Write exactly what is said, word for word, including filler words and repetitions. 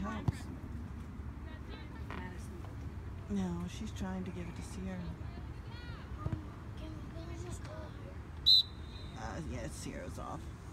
helps. No, she's trying to give it to Sierra. Uh, yeah, Sierra's off.